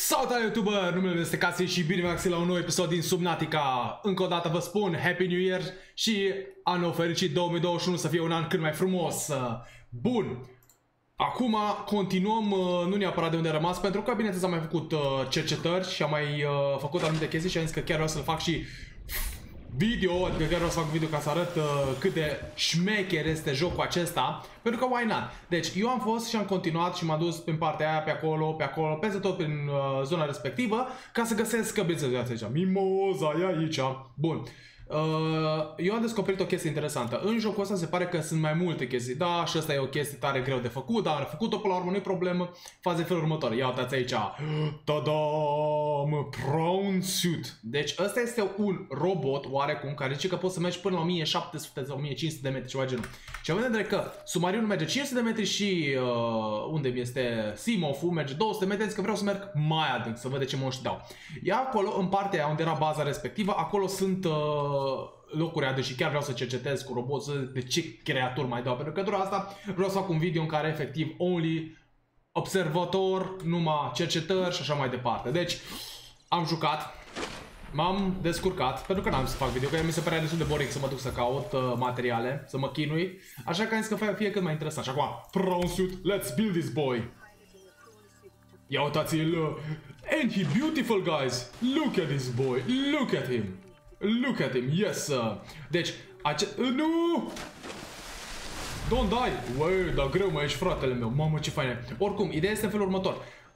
Salutare YouTuber, numele meu este Casi și bine v-am găsit la un nou episod din Subnautica. Încă o dată vă spun Happy New Year și anul fericit 2021 să fie un an cât mai frumos. Bun, acum continuăm, nu neapărat de unde am rămas, pentru că bineînțeles am mai făcut cercetări și am mai făcut anumite chestii și am zis că chiar vreau să-l fac și video, adică chiar vreau să fac un video ca să arăt cât de șmecher este jocul acesta, pentru că why not? Deci eu am fost și am continuat și m-am dus prin partea aia, pe acolo, peste tot prin zona respectivă, ca să găsesc căbițele aici. Mimoza e aici. Bun. Eu am descoperit o chestie interesantă. În jocul ăsta se pare că sunt mai multe chestii. Da, și asta e o chestie tare greu de făcut, dar am făcut-o până la urmă, nu-i problemă. Faza e felul următor. Ia uitați aici. Tadam! Prawn suit. Deci ăsta este un robot oarecum care zice că poți să mergi până la 1700 sau 1500 de metri, ceva genul. Și având în vedere că submarinul merge 500 de metri și unde este Seamoth-ul merge 200 de metri, zic că vreau să merg mai adânc, să văd de ce monștri dau. Ia acolo, în partea unde era baza respectivă, acolo sunt locuri adânci și chiar vreau să cercetez cu robot de ce creaturi mai dau. Pentru că doar asta vreau să fac un video în care efectiv only observator, numai cercetări și așa mai departe. Deci am jucat, m-am descurcat, pentru că n-am să fac video, că mi se părea destul de boring să mă duc să caut materiale, să mă chinui. Așa că am zis că fie cât mai interesant. Și acum, prawn suit, let's build this boy. Ia uitați-l. And he beautiful, guys. Look at this boy. Look at him. Look at him. Yes, sir. Deci, nu! Don't die. Uai, dar greu mai ești, fratele meu. Mamă, ce fain e. Oricum, ideea este în felul următor.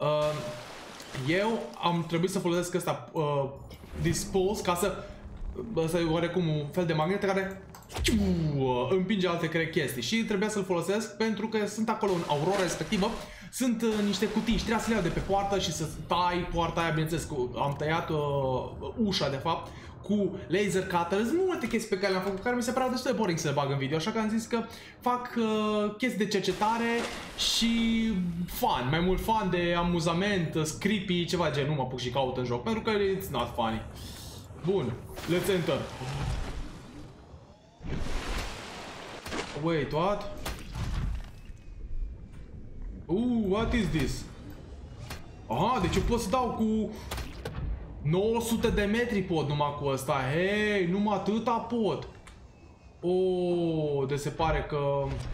Eu am trebuit să folosesc ăsta dispose ca să e oarecum un fel de magnet care împinge alte chestii și trebuia să-l folosesc pentru că sunt acolo în aurora respectivă, sunt niște cutii și trebuia să le iau de pe poartă și să tai poarta aia, bineînțeles, am tăiat ușa de fapt cu laser cutter, sunt multe chestii pe care le-am făcut care mi se păreau destul de boring să le bag în video, așa că am zis că fac chestii de cercetare și fun, mai mult fun de amuzament, scripy, ceva gen, nu mă apuc și caut în joc, pentru că it's not funny. Bun, let's enter. Wait, what? What is this? Aha, deci eu pot să dau cu 900 de metri pot numai cu ăsta. Hei, numai atâta pot. Deci se pare că...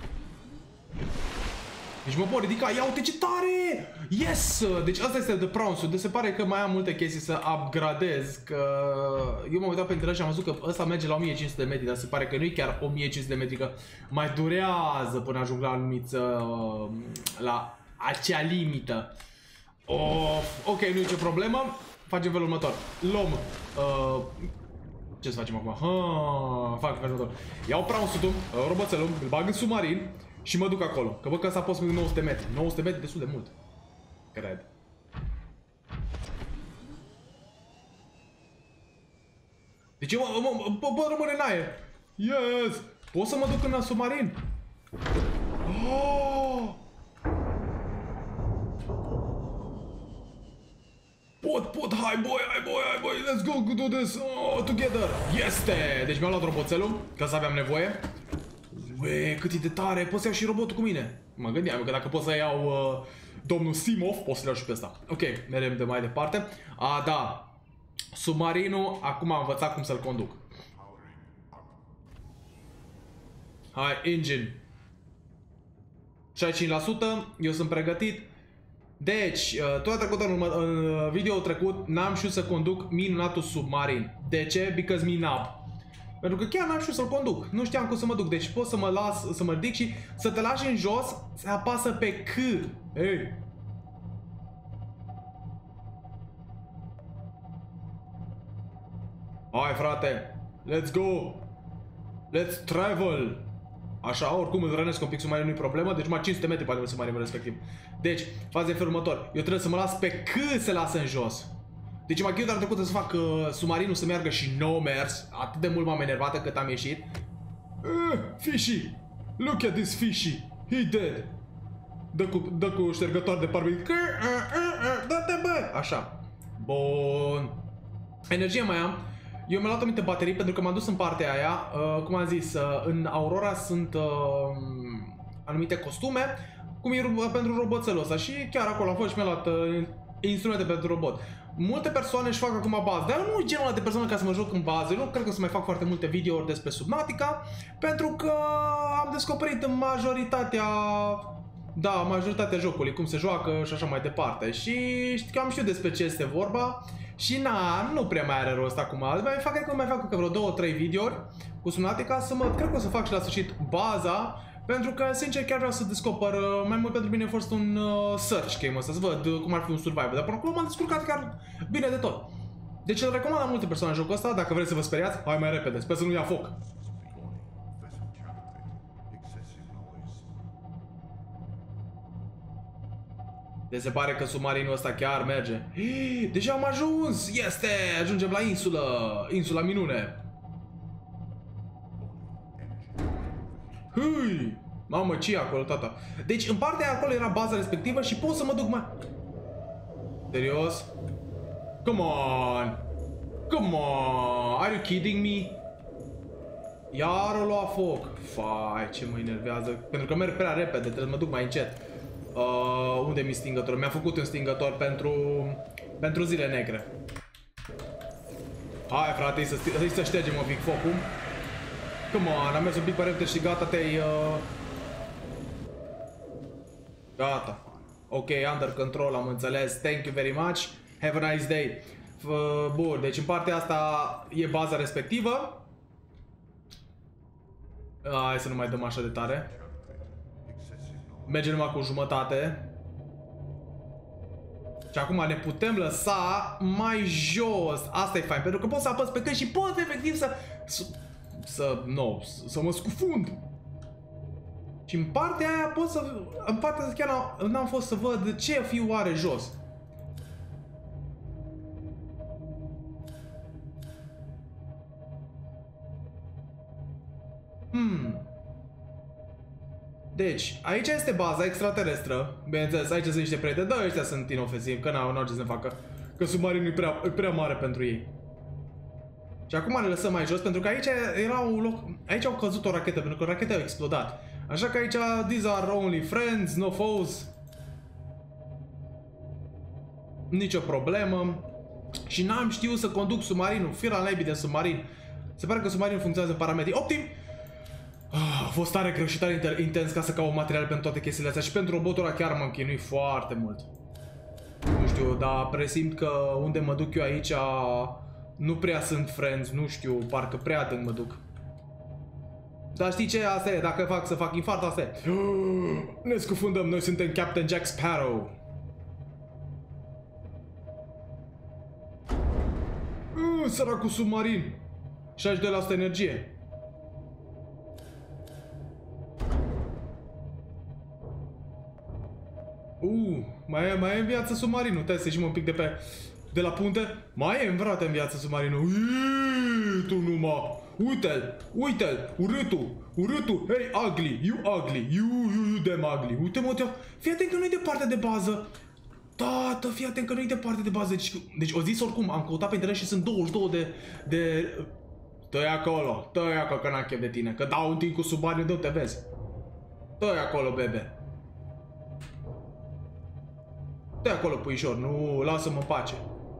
Deci mă pot ridica, ia uite ce tare! Yes! Deci asta este de prawn suit. Deci se pare că mai am multe chestii să upgradez. Că eu m-am uitat pe internet și am văzut că ăsta merge la 1500 de metri. Dar se pare că nu e chiar 1500 de metri, că mai durează până ajung la anumiță, la acea limită. Ok, nu e nicio problemă. Facem felul următor. Luăm ce să facem acum? Fac felul următor. Iau prawn suit-ul, roboțelul, îl bag în submarin și mă duc acolo. Că văd că ăsta pot să merg 900 metri. 900 metri destul de mult. Cred. Deci eu pot rămâne în aer. Yes! Pot să mă duc în submarin? Pot, hai boy, let's go do this together. Este! Deci mi-am luat roboțelul, că să aveam nevoie. Ue, cât e de tare, pot să iau și robotul cu mine. Mă gândeam că dacă pot să iau domnul Seamoth, pot să iau și pe ăsta. Ok, mergem de mai departe. Da, submarinul, acum am învățat cum să-l conduc. Hai, engine 65%, eu sunt pregătit. Deci, tot trecut în video trecut n-am știut să conduc minunatul submarin. De ce? Because me nab. Pentru că chiar n-am știut să-l conduc. Nu știam cum să mă duc. Deci pot să mă las, să mă ridic și să te lași în jos, să apasă pe C. Ei. Hai, frate. Let's go. Let's travel. Așa, oricum îl rănesc un pic submarinul, nu-i problemă. Deci mai 500 metri poate submarinul respectiv. Deci, faza e felul următor. Eu trebuie să mă las pe C să lasă în jos. Deci m-a chinuit dar trecută să fac submarinul să meargă și n-o mers. Atât de mult m-am enervat cât am ieșit. Fishy! Look at this fishy! He dead! Dă cu ștergător de parbriz. Dă-te, bă! Așa. Bun. Energie mai am. Eu mi-am luat aminte baterii pentru că m-am dus în partea aia. Cum am zis, în Aurora sunt anumite costume, cum e pentru roboțelul ăsta. Și chiar acolo am fost și mi-am luat instrumente pentru robot. Multe persoane își fac acum bază, dar eu nu sunt genul ăla de persoană ca să mă joc în bază. Eu nu cred că o să mai fac foarte multe videouri despre Subnautica, pentru că am descoperit în majoritatea jocului, cum se joacă și așa mai departe. Și cam știu despre ce este vorba. Și nu prea mai are rost acum. Cred că mai fac vreo 2-3 videouri cu Subnautica, cred că o să fac și la sfârșit baza. Pentru că, sincer, chiar vreau să descoper, mai mult pentru mine a fost un search game ăsta, să văd cum ar fi un survival, dar până acum m-am descurcat chiar bine de tot. Deci îl recomand la multe persoane jocul ăsta, dacă vreți să vă speriați, hai mai repede, sper să nu ia foc. Deci se pare că submarinul ăsta chiar merge. Deja am ajuns! Ajungem la insula minune. Hui! Mamă, ce e acolo, tata? Deci, în partea acolo era baza respectivă și pot să mă duc mai... Serios? Come on! Come on! Are you kidding me? Iar o lua foc. Fai, ce mă enervează. Pentru că merg prea repede, trebuie să mă duc mai încet. Unde mi stingătorul? Mi-a făcut un stingător pentru zile negre. Hai, frate, să ștergem un pic focul. Come on, am mers un pic pe repede și gata, te-ai... Gata. Ok, under control, am înțeles. Thank you very much. Have a nice day. Bun, deci în partea asta e baza respectivă. Hai să nu mai dăm așa de tare. Merge numai cu jumătate. Și acum ne putem lăsa mai jos. Asta e fain, pentru că pot să apăs pe cât și pot efectiv să mă scufund. Și în partea aia pot să... În partea asta chiar n-am fost să văd ce fi oare jos. Deci, aici este baza extraterestră. Bineînțeles, aici sunt niște prieteni, dar ăștia sunt inofensivi, că n-au ce să facă. Că submarinul e prea mare pentru ei. Și acum ne lăsăm mai jos, pentru că aici era un loc... Aici au căzut o rachetă, pentru că racheta a explodat. Așa că aici, these are only friends, no foes. Nicio problemă. Și n-am știut să conduc submarinul, fir al naibii de submarin. Se pare că submarinul funcționează în parametri optim. A fost tare greu și tare intens ca să caut material pentru toate chestiile astea. Și pentru robotul ăla chiar m-am chinuit foarte mult. Nu știu, dar presimt că unde mă duc eu aici nu prea sunt friends, nu știu, parcă prea adânc mă duc. Dar știi ce? Asta e, dacă fac să fac infart, asta e. Ne scufundăm, noi suntem Captain Jack Sparrow. Săracul submarin. 62% energie. Mai e în viață submarinul. Trebuie să ieșim un pic de la punte. Mai e, frate, în viață submarinul. Tu numai. Uite-l, urâtul. Hey, ugly, you damn ugly. Uite, mă, fii atent că nu-i departe de bază. Tată, fii atent că nu-i departe de bază. Deci o zis oricum, am căutat pe internet și sunt 22 de... Tăi acolo, că n-am chef de tine. Că dau un timp cu submarinul, de te vezi. Tăi acolo, bebe. Tăi acolo, puișor, nu, lasă-mă în pace.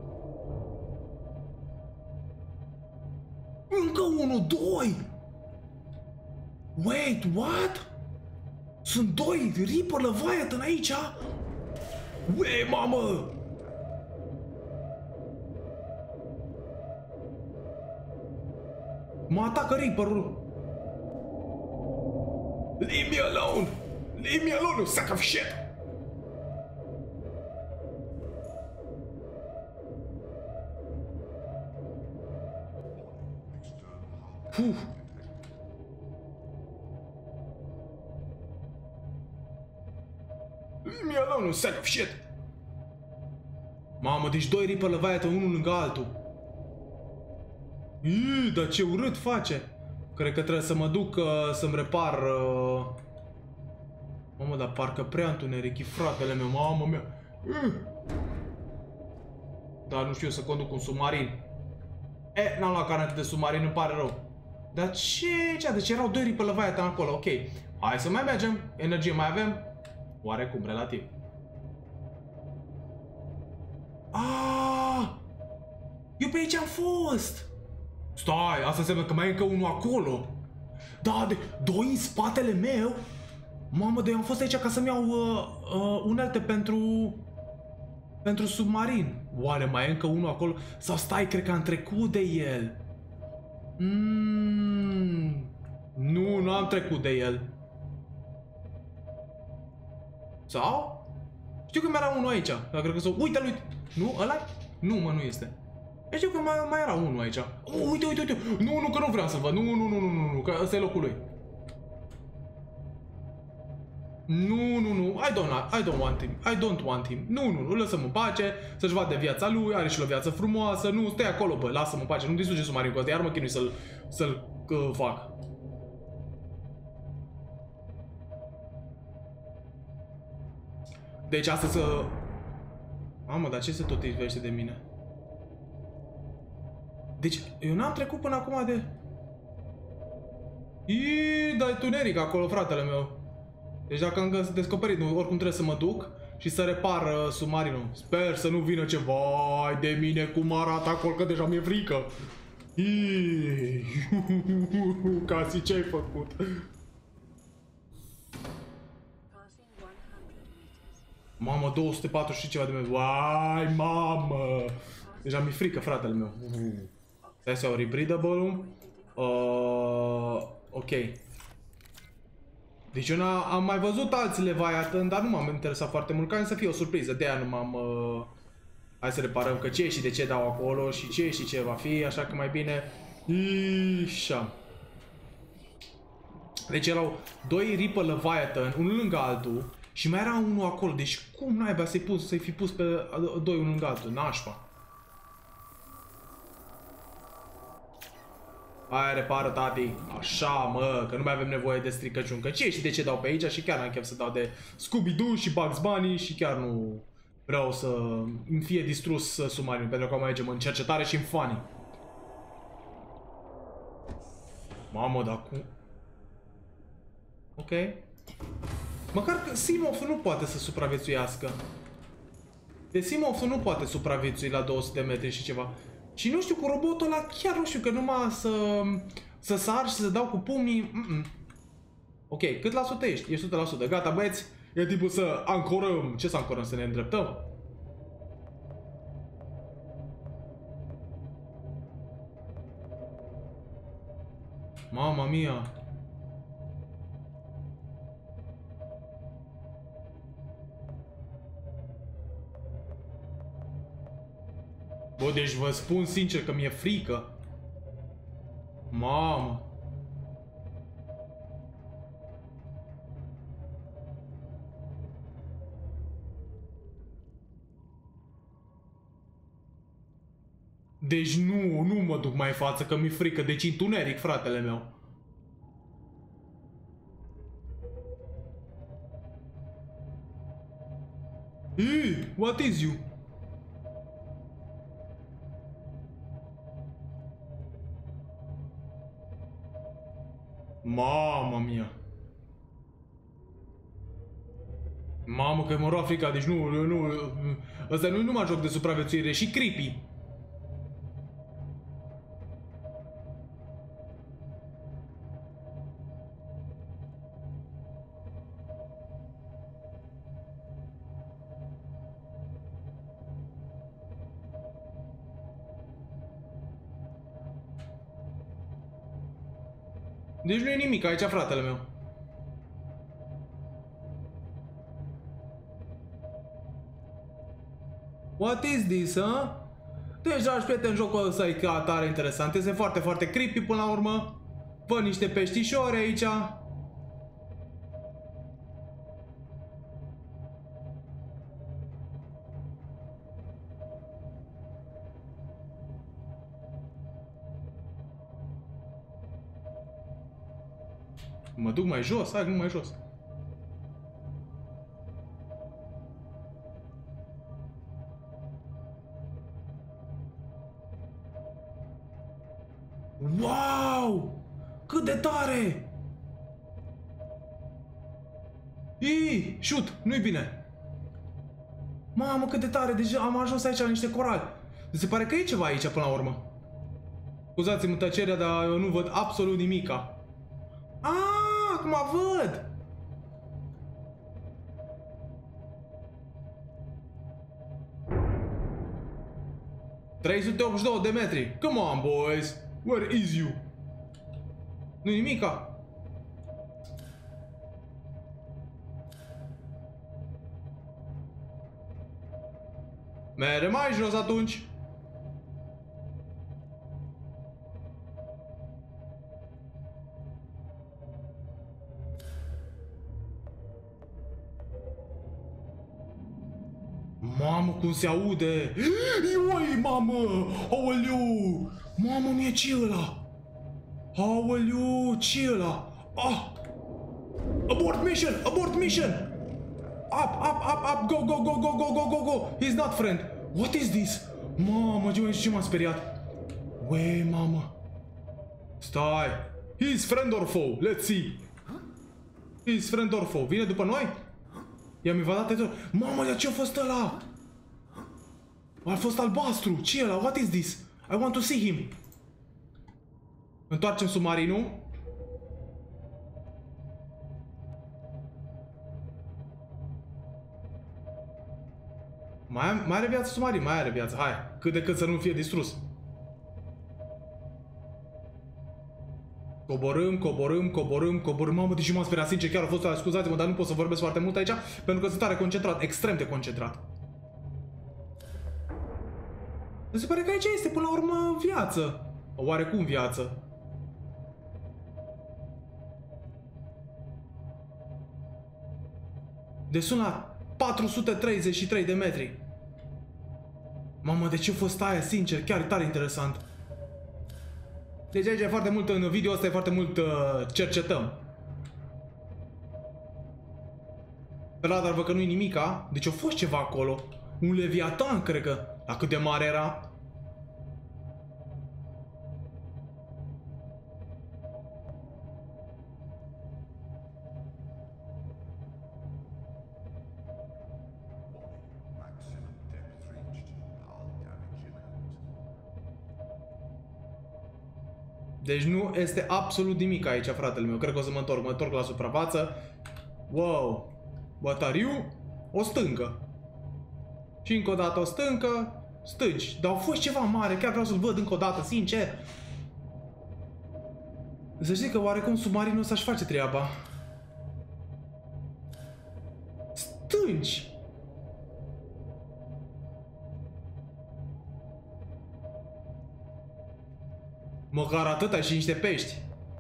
Încă unul, doi! Wait, what? Sunt doi Reaper Leviathan aici? Ue, mamă! Mă atacă Reaper-ul. Leave me alone! Leave me alone, you sack of shit! Leave me alone, you sack of shit! Mamă, deci doi Reaper Leviathan unul lângă altul. Dar ce urât face! Cred că trebuie să mă duc să-mi repar... Mamă, dar parcă prea întuneric, fratele meu, mamă mea! Dar nu știu să conduc un submarin. N-am luat carnet de submarin, îmi pare rău. Dar ce? Deci erau doi Reaper Leviathan acolo, ok. Hai să mai mergem, energie mai avem. Oarecum, relativ. Eu pe aici am fost! Stai, asta înseamnă că mai e încă unul acolo. Da, de doi în spatele meu? Mamă, de eu am fost aici ca să-mi iau unelte pentru submarin. Oare mai e încă unul acolo? Sau stai, cred că am trecut de el. Nu am trecut de el. Sau? Știu că mai era unul aici. Dar cred că uite-l. Nu, ăla? Nu, mă, nu este. Eu știu că mai era unul aici. Uite. Nu, că nu vreau să văd. Nu, că ăsta e locul lui. Nu, I don't want him. Nu, lăsăm în pace, să-și vadă viața lui, are și o viață frumoasă. Nu, stai acolo, bă, lasă-mă în pace, nu distruge submarinul cu ăsta, iar mă chinui să-l fac. Deci asta să... Mamă, dar ce se tot ivește de mine? Deci, eu n-am trecut până acum de... Dar e tuneric acolo, fratele meu. Deci dacă am descoperit, oricum trebuie să mă duc și să repar submarinul. Sper să nu vină ceva de mine cum arată acolo, că deja mi-e frică. Casi, ce-ai făcut? Mamă, 240 și ceva de metri. Uai, mamă! Deja mi-e frică, fratele meu. Stai să iau rebreathable-ul. Ok. Deci eu am mai văzut alții Leviathan, dar nu m-am interesat foarte mult, ca să fie o surpriză, de aia nu m-am... Hai să reparăm că ce și de ce dau acolo și ce și ce va fi, așa că mai bine... Așa. Deci erau doi Reaper Leviathan, unul lângă altul, și mai era unul acolo, deci cum naiba să-i fi pus pe doi unul lângă altul, nașpa. Hai, repară, tati. Așa, mă, că nu mai avem nevoie de stricăciuni. Că ce și de ce dau pe aici și chiar n-am chef să dau de Scooby-Doo și Bugs Bunny și chiar nu vreau să îmi fie distrus submarinul, pentru că mai mergem în cercetare și în funny. Mamă, dar cum... Ok. Măcar că Simov nu poate să supraviețuiască. De Simov nu poate supraviețui la 200 de metri și ceva. Și nu știu, cu robotul ăla chiar nu știu, că numai să sar și să dau cu pumnii. Ok, cât la sută ești? Ești 100%. Gata, băieți, e timpul să ancorăm. Ce să ancorăm? Să ne îndreptăm? Mama mia! Bă, deci vă spun sincer că mi-e frică. Mamă. Deci nu mă duc mai în față, că mi-e frică. Deci întuneric, fratele meu. What is you? Mama mia. Mamă, că mă rog frica, deci nu, ăsta nu e numai joc de supraviețuire, și creepy. Deci nu e nimic aici, fratele meu. What is this, huh? Deci, dragi prieteni, jocul ăsta e chiar tare interesant. Este foarte, foarte creepy până la urmă. Văd niște peștișori aici. Mă duc mai jos? Hai, nu mai jos. Wow! Cât de tare! Shoot! Nu-i bine! Mamă, cât de tare! Deci am ajuns aici la niște corali. Se pare că e ceva aici până la urmă. Scuzați-mi tăcerea, dar eu nu văd absolut nimica. Acum văd! ...382 de metri. Come on, boys. Where is you? Nu-i nimica. Mere mai jos atunci. Mamă, cum se aude! Ioi, mamă! Aoleu! Mamă, nu e ce ăla? Aoleu, ce e ăla? Ah! Abort mission! Abort mission! Up, up, up, up! Go, go, go, go, go, go, go, go! He's not friend! What is this? Mamă, ce m-a speriat? Ui, mamă! Stai! He's friend or foe? Let's see! He's friend or foe? Vine după noi? I-am invadat teritoriul. Mamă, de ce a fost ăla? A fost albastru. Ce e ăla? What is this? I want to see him. Întoarcem submarinul. Mai are viață submarin? Mai are viață. Hai. Cât de cât să nu fie distrus. Coborâm, coborâm, coborâm, coborâm. Mamă, deși m-am speriat, sincer, chiar a fost ăla. Scuzați-mă, dar nu pot să vorbesc foarte mult aici, pentru că sunt tare concentrat, extrem de concentrat. Se pare că aici este, până la urmă, viață. Oarecum viață. Deci sunt la 433 de metri. Mamă, de ce a fost aia, sincer, chiar e tare interesant. Deci aici e foarte mult, în video ăsta e foarte mult cercetăm. Pe radar văd că nu-i nimica, deci a fost ceva acolo. Un leviatan, cred că. La cât de mare era. Deci nu este absolut nimic aici, fratele meu. Cred că o să mă întorc la suprafață. Wow. What are you? O stâncă. Și încă o dată o stâncă. Stânci. Dar a fost ceva mare. Chiar vreau să-l văd încă o dată, sincer. Să știi că oarecum submarinul ăsta își face treaba. Stânci. Măcar atâta și niște pești.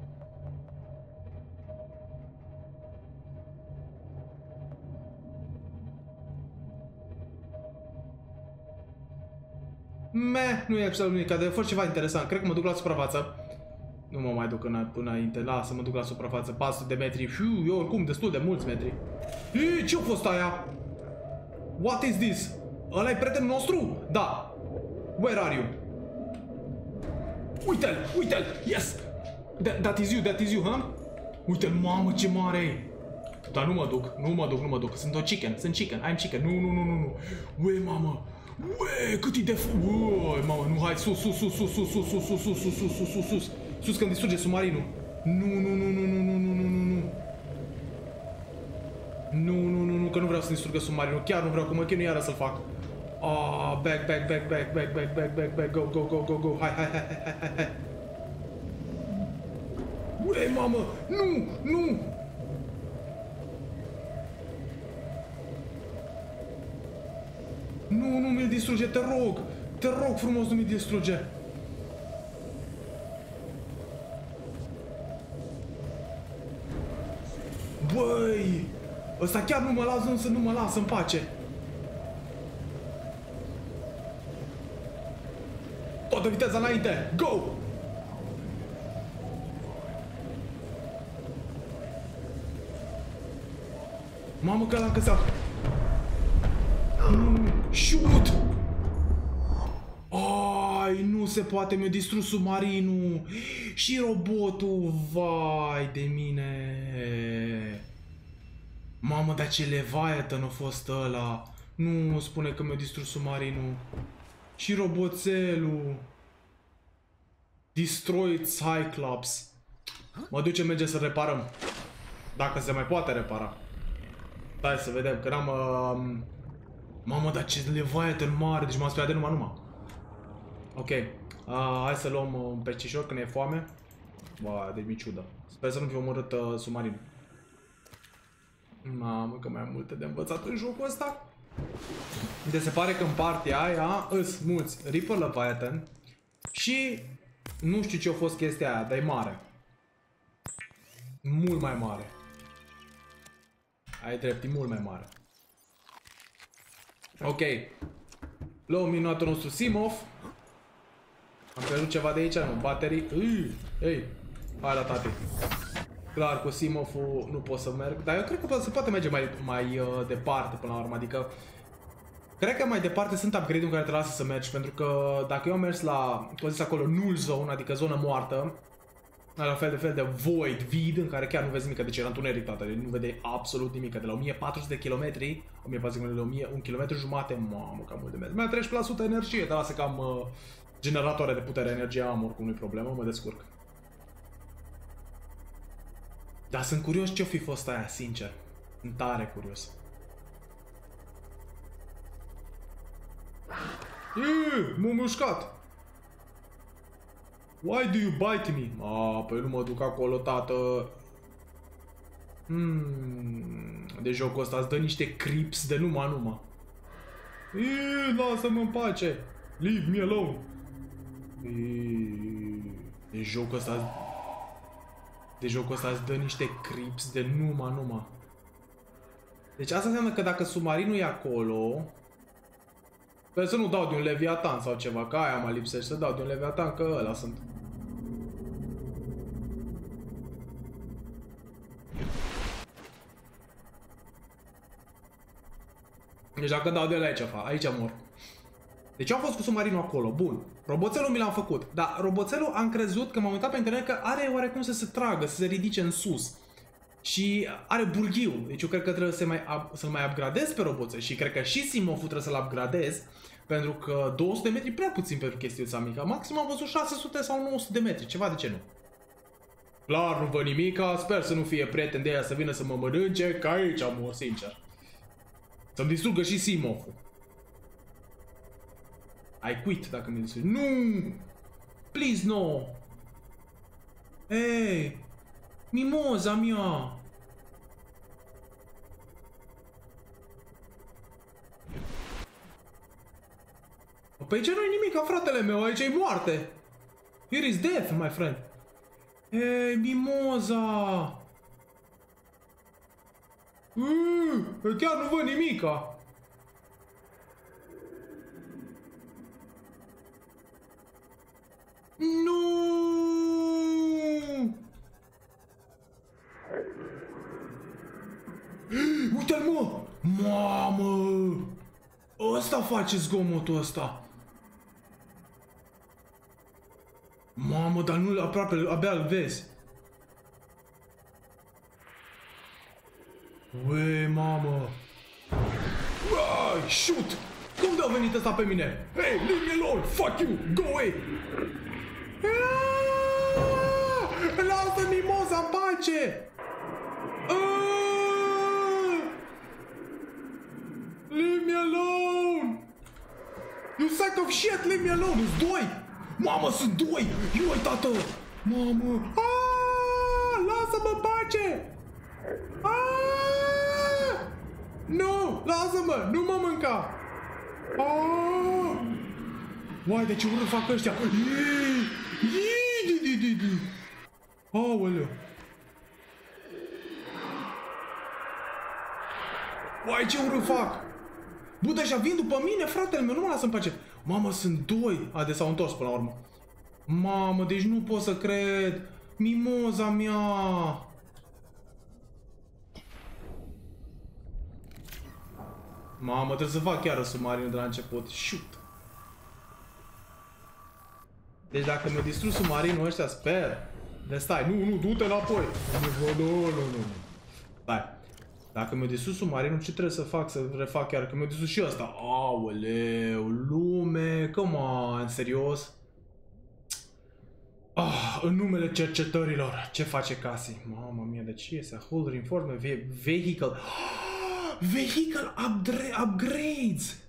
Nu e absolut nimic, de fost ceva interesant. Cred că mă duc la suprafață. Nu mă mai duc până înainte. Lasă, mă duc la suprafață. 400 de metri. Fiu, eu oricum destul de mulți metri. Ii, ce-a fost aia? What is this? Ăla e prietenul nostru? Da. Where are you? Uite-l, uite-l, yes! That is you, huh? Uite-l, mamă, ce mare e! Dar nu mă duc. Sunt chicken, I'm chicken. Nu. Ue, mamă! Ue, cât e de ue, mamă, nu, hai, sus. Sus, că-mi distruge submarinul. Nu, că nu vreau să distrugă submarinul. Chiar nu vreau, cum mă chinui iară să-l fac. Back, go, hai. Ui, mamă, nu! Nu mi-l distruge, te rog frumos, nu mi-l distruge. Băi, ăsta chiar nu mă lasă în pace. Toată viteza înainte! Go! Mamă că l-am căsat! Shoot! Ai, nu se poate, mi-a distrus submarinul! Și robotul, vai de mine! Mamă, dar ce Leviathan a fost ăla! Nu spune că mi-a distrus submarinul! Și roboțelul. Destroyed Cyclops. Mă duce, merge să reparăm. Dacă se mai poate repara. Hai să vedem, că n-am... Mamă, dar ce Leviathan mare, deci m-am speriat de numai. Ok. Hai să luăm un peștișor când e foame. Ba, deci mi ciudă. Sper să nu fi omorât submarinul. Mamă, că mai am multe de învățat în jocul ăsta. Deci se pare că în partea aia îs mulți Reaper Leviathan. Și nu știu ce a fost chestia aia, dar e mare. Mult mai mare. Ai drept, e mult mai mare. Ok. Luăm minutul nostru Simov. Am pierdut ceva de aici, nu? Baterii. Ei, hai la tati. Clar, cu Simov-ul nu pot să merg. Dar eu cred că se poate merge mai departe până la urmă. Adică cred că mai departe sunt upgrade-uri în care te lasă să mergi. Pentru că dacă eu am mers la, cum zis acolo, null zone, adică zonă moartă, la fel de void, vid, în care chiar nu vezi nimic, deci era întuneric toată, deci nu vede absolut nimic. De la 1400 de kilometri, 1400 de kilometri, 1 km jumate, mamă, cam mult de mers. Mai 13% energie, dar lasă cam generatoare de putere, energie am, oricum nu-i problemă, mă descurc. Dar sunt curios ce-o fi fost aia, sincer. Sunt tare curios. M-a mușcat! Why do you bite me? Păi nu mă duc acolo, tată. De jocul ăsta îți dă niște creeps de numai. Lasă-mă în pace. Leave me alone. De jocul ăsta îți dă niște creeps de numai. Deci asta înseamnă că dacă submarinul e acolo... Sper să nu dau de un Leviathan sau ceva, că aia mă lipsește, să dau de un Leviathan, că ăla sunt. Deci dacă dau de la aici mor. Deci eu am fost cu submarinul acolo, bun. Roboțelul mi l-am făcut, dar roboțelul am crezut că m-am uitat pe internet că are oarecum să se tragă, să se ridice în sus. Și are burghiu, deci eu cred că trebuie să-l mai upgradez pe roboțel și cred că și Simov trebuie să-l upgradez. Pentru că 200 de metri prea puțin pentru chestiuța mică. Maxim am văzut 600 sau 900 de metri, ceva de ce nu. Clar, nu văd nimica, sper să nu fie prieten de ea să vină să mă mănânce, că aici mor, sincer. Să-mi distrugă și Simov-ul. I quit dacă mi-l distrugi. Nu! Please, no! Ei! Mimoza mea! Pe aici nu-i nimic, fratele meu, aici e moarte. Here is death, my friend. Ei, Mimoza! Chiar nu văd nimica. Nu! Uite-l, mă! Mamă! Ăsta face zgomotul ăsta. Mamă, dar nu aproape, abia îl vezi. Ue, mamă. Shoot! Cum de-a venit ăsta pe mine? Hey, leave me alone! Fuck you! Go away! Lasă Mimoza în pace! Leave me alone! You sack of shit, leave me alone! Sunt doi! Mamă, sunt doi! Ioi, tată! Mamă! Lasă-mă în pace! Nu! Lasă-mă! Nu mă mânca! Uai, de ce urât fac ăștia? Aoleu! Uai, ce urât fac! Bă, deja vin după mine, fratele meu, nu mă lasă în pace! Mamă, sunt doi! De s-au întors până la urmă. Mamă, deci nu pot să cred! Mimoza mea! Mamă, trebuie să fac chiar submarinul de la început. Shoot! Deci dacă mi-a distrus submarinul ăștia, sper. De stai, nu, du-te înapoi. Nu. Dacă mi-a distrus submarinul, ce trebuie să fac să refac chiar? Că mi-a distrus și ăsta. Aoleu, lume, come on, serios? În numele cercetărilor, ce face Cassie? Mamă mia, de ce este? Hull reinforcement, vehicle. Vehicle upgrades!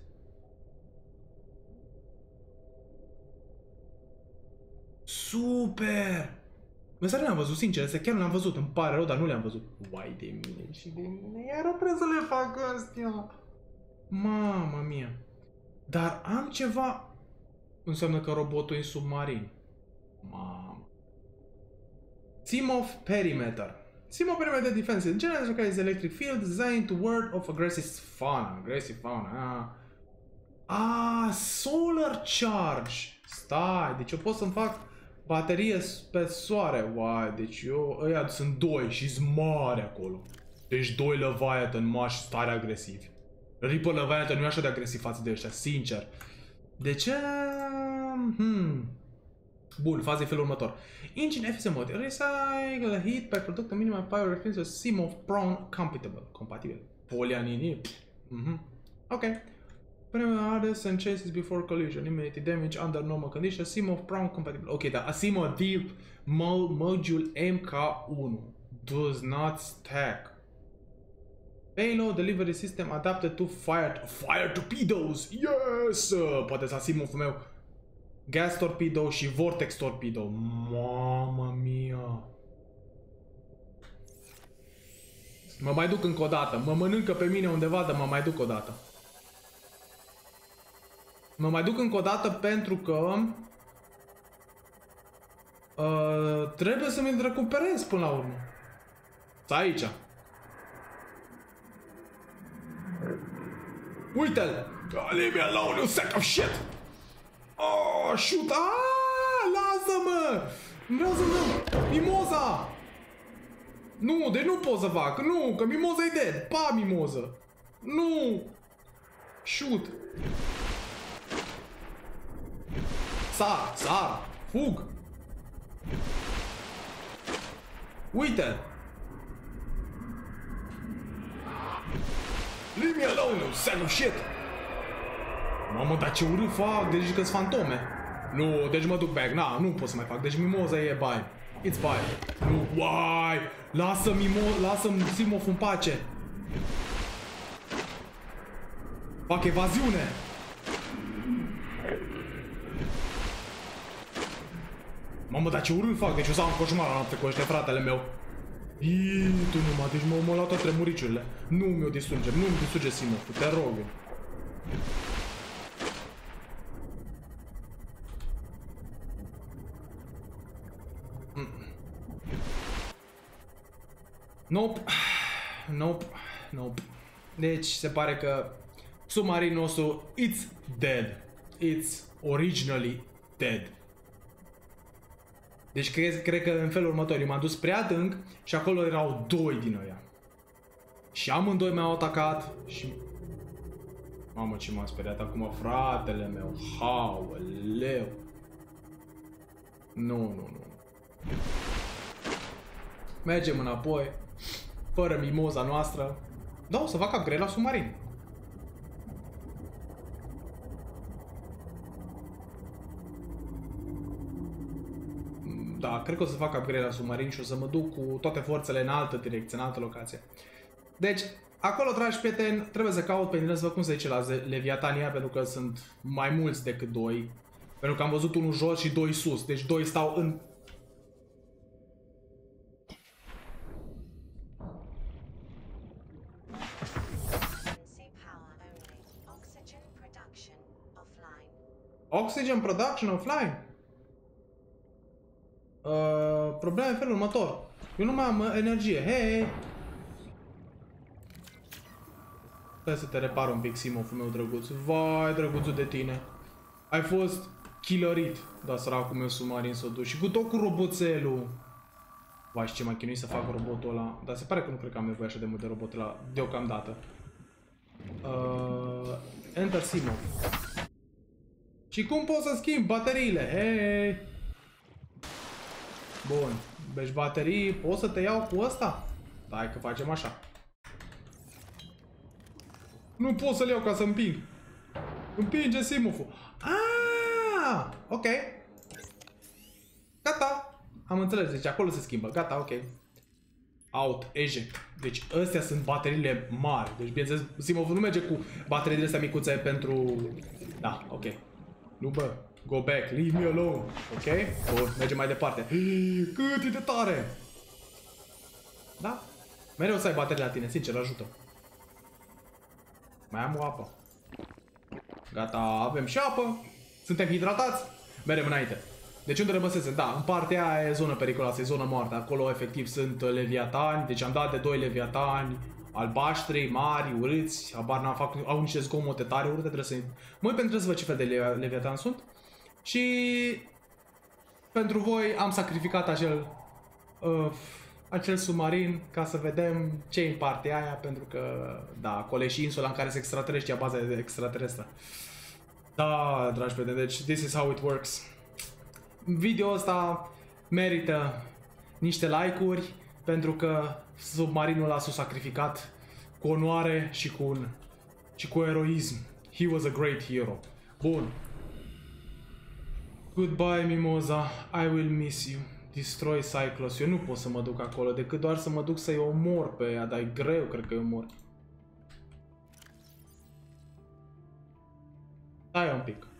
Super! Ăsta nu l-am văzut, sincer, ăsta chiar nu l-am văzut, îmi pare rău, dar nu le-am văzut. Uai de mine și de mine, iar trebuie să le fac astea. Mamma mia. Dar am ceva... Înseamnă că robotul e submarin. Mamă. Simov Perimeter. Simov Perimeter Defense. In general, is electric field designed to ward off aggressive fauna. Aggressive fauna. Solar charge. Stai, deci eu pot să-mi fac baterie pe soare. Uai, deci eu... Ăia sunt doi și-s mari acolo. Deci doi Leviathan mari și stare agresivi. Reaper Leviathan nu e așa de agresiv față de ăștia, sincer. De ce? Bun, faza e felul următor. Engine FSM mode. Recycle heat by product minimum power reference Simov Prawn compatible. Polianini. Ok. Premium hardest and chases before collision. Immediate damage under normal conditions. Simov Prawn compatible. Ok, da. Asimov Deep Module MK1 does not stack. Payload delivery system adapted to fire torpedoes. Yes! Poate să Asimov meu. Gas torpedo și vortex torpedo. Mamma mia. Mă mai duc încă o dată. Mă mănâncă pe mine undeva, dar mă mai duc o dată. Mă mai duc încă o dată pentru că trebuie să mi-l recuperez până la urmă. Stai aici. Uite-l! Leave me alone, you sack of shit! Oh, shoot! Lasă-mă! Vreau să dau Mimoza! Nu, deci nu pot să fac. Nu, că Mimoza e dead. Pa, Mimoza! Nu! Shoot! Sar! Fug! Uite-l! Leave me alone, you sack of shit! Mamă, dar ce urât fac, deci că-s fantome. Nu, deci mă duc back, nu pot să mai fac, deci Mimoza e bye. It's bye. Nu, why? Lasă-mi Simov în pace. Fac evaziune. Mamă, dar ce urât fac, deci o să am coșmar la noapte cu ăștia, fratele meu. Tu numai, deci m-au luat toate muriciurile. Nu mi-o distruge, nu mi distruge Simov, te rog. Nope. Deci se pare că submarinul nostru it's dead. It's originally dead. Deci cred că în felul următor eu m-am dus prea adânc și acolo erau doi din ăia. Și amândoi mi-au atacat și... Mamă, ce m-a speriat acum, fratele meu. Haoleu. Nu. Mergem înapoi. Fără Mimoza noastră. Da, o să fac upgrade la submarin. Da, cred că o să fac upgrade la submarin și o să mă duc cu toate forțele în altă direcție, în altă locație. Deci, acolo, dragi prieteni, trebuie să caut pe internet să văd cum se zice la Leviatania, pentru că sunt mai mulți decât doi. Pentru că am văzut unul jos și doi sus, deci doi stau în... Oxygen production offline. Problema în felul următor. Eu nu mai am energie. Hei! Stai să te repar un pic, Simov, meu drăguț. Vai, drăguțul de tine. Ai fost killerit. Da, săracul meu submarin s-o duci. Și cu tot cu roboțelul. Vai, și ce m-a chinuit să fac robotul ăla. Dar se pare că nu cred că am nevoie așa de mult de robotul ăla deocamdată. Enter Simov. Și cum pot să schimb bateriile? Hei! Bun. Deci baterii, pot să te iau cu ăsta? Hai că facem așa. Nu pot să-l iau ca să împing. Împinge Simuful. Ah, ok. Gata. Am înțeles, deci acolo se schimbă. Gata, ok. Out, eject. Deci astea sunt bateriile mari. Deci bineînțeles, Simuful nu merge cu bateriile astea micuțe pentru... Da, ok. Nu bă, go back, leave me alone. Ok? Bun, mergem mai departe. Cât e de tare! Da? Mereu să ai baterii la tine, sincer, ajută. Mai am o apă. Gata, avem și apă. Suntem hidratați. Merem înainte. Deci unde rămăsesem? Da, în partea aia e zonă periculoasă, e zonă moartă. Acolo efectiv sunt leviatani. Deci am dat de 2 leviatani albaștri, mari, urâți. Habar n-am, au niște zgomote tare urâte. Trebuie să... Mă uit pentru să văd ce fel de leviatani sunt. Și pentru voi am sacrificat acel submarin ca să vedem ce e în partea aia, pentru că, da, acolo e și insula în care se extraterestri, baza extraterestră. Da, dragi prieteni, deci this is how it works. Video ăsta merită niște like-uri, pentru că submarinul ăla s-a sacrificat cu onoare și cu eroism. He was a great hero. Bun. Goodbye, Mimosa. I will miss you. Destroy Cyclos. Eu nu pot să mă duc acolo, decât doar să mă duc să-i omor pe ea, dar e greu, cred că-i omor. Stai un pic.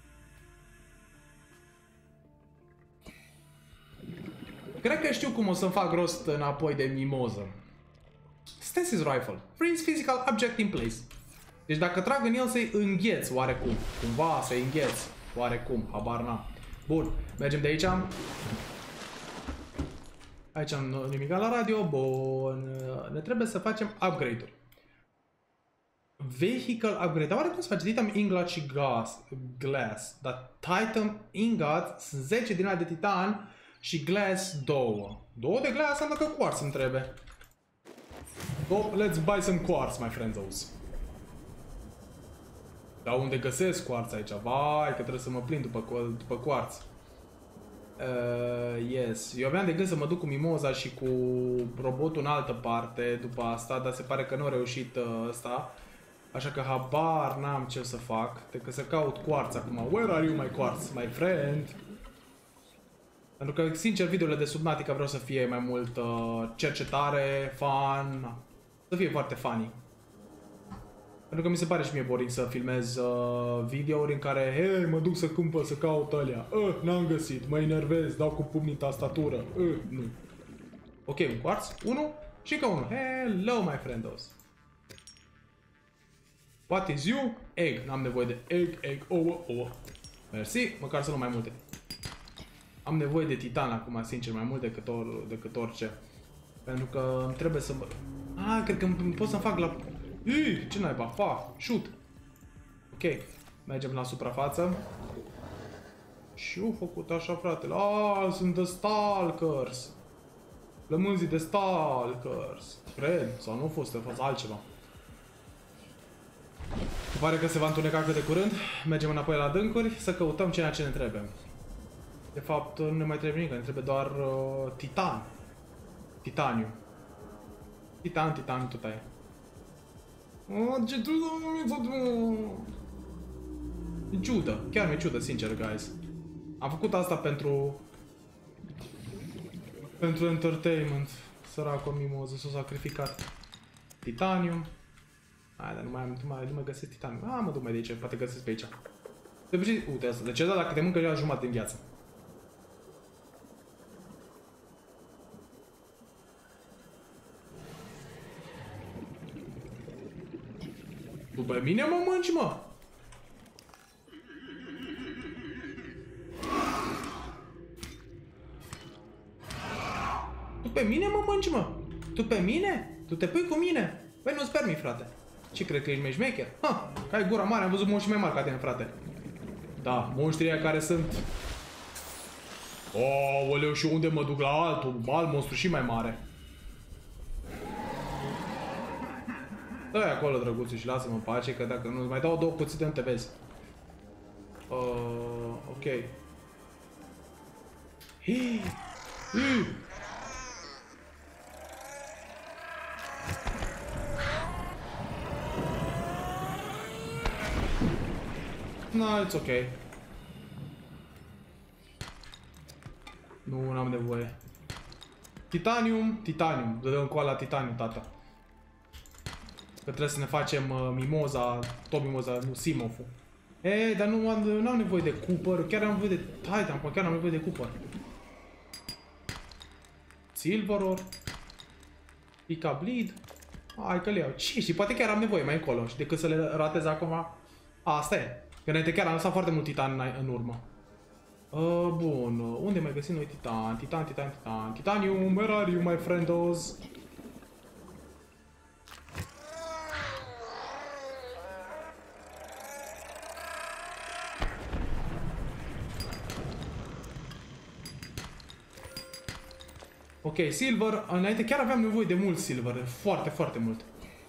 Cred că știu cum o să-mi fac rost înapoi de Mimosa. Stasis Rifle. Freeze physical object in place. Deci dacă trag în el să-i îngheț oarecum. Cumva să-i îngheț oarecum. Habar n-am. Bun. Mergem de aici. Aici am nimic la radio. Bun. Ne trebuie să facem upgrade-uri. Vehicle upgrade. Dar oare cum se face? Titan ingot și glass. Dar Titan ingot sunt 10 din ala de titan și glass 2. 2 de glass înseamnă că quartz îmi trebuie. So, let's buy some quartz, my friendos. Dar unde găsesc quartz aici? Vai, că trebuie să mă plin după quartz. Yes. Eu aveam de gând să mă duc cu Mimosa și cu robotul în altă parte după asta, dar se pare că nu a reușit ăsta. Așa că habar n-am ce să fac, decât să caut quartz acum. Where are you, my quartz, my friend? Pentru că, sincer, videourile de Subnautica vreau să fie mai mult cercetare, fun, să fie foarte funny. Pentru că mi se pare și mie boring să filmez videouri în care, hei, mă duc să cumpăr, să caut alea, n-am găsit, mă enervez, dau cu pumnii tastatură, nu. Ok, un quartz, 1 și încă unul. Hello, my friendos. What is you? Egg, n-am nevoie de egg, ouă. Mersi, măcar să nu mai multe. Am nevoie de titan acum, sincer, mai mult decât orice. Pentru că îmi trebuie să... cred că pot să-mi fac la... ce naiba? Fa, shoot. Ok, mergem la suprafață. Și-o făcut așa, fratele. Sunt de stalkers. Plămânzii de stalkers. Cred, sau nu a fost altceva. Se pare că se va întuneca cât de curând. Mergem înapoi la adâncuri să căutăm ceea ce ne trebuie. De fapt, nu ne mai trebuie nimic, ne trebuie doar titan. Titaniu. Titan, tot aia. Ce ciudă, chiar mi-e ciudă, sincer, guys. Am făcut asta pentru entertainment. Săracul Mimosa s-a sacrificat. Titanium. Hai, dar nu mai găsesc titanium. Mă duc mai de aici, poate găsesc pe aici. Uite asta, deci asta dacă te mâncă ia jumătate din viață. Tu pe mine mă mânci, mă? Tu pe mine mă mânci, mă? Tu pe mine? Tu te pui cu mine? Păi nu-ți permit, frate. Ce cred că ești matchmaker? Că ai gura mare, am văzut monștri mai mari ca tine, frate. Da, monștrii aia care sunt... Oleu, și unde mă duc la altul? Alt monstru și mai mare. Dă-i acolo, drăguțul, și lasă-mă în pace, că dacă nu mai dau 2 cuțite, nu te vezi. Ok. it's ok. Nu, n-am nevoie. Titanium, titanium. Dă-dă încoa la titanium, tata. Că trebuie să ne facem mimoza, tot mimoza, nu, Simofu. E, dar nu am nevoie de cupăr, chiar am nevoie de Titan, chiar am nevoie de cupăr. Silver ore. Pica bleed. Hai că le iau. Ce știi, poate chiar am nevoie mai încolo și decât să le ratez acum. Asta e. Că înainte chiar am lăsat foarte mult titan în urmă. Bun, unde mai găsim noi titan? Titan. Titanium, where are you, my friendos? Ok, silver, înainte chiar aveam nevoie de mult silver, foarte, foarte mult.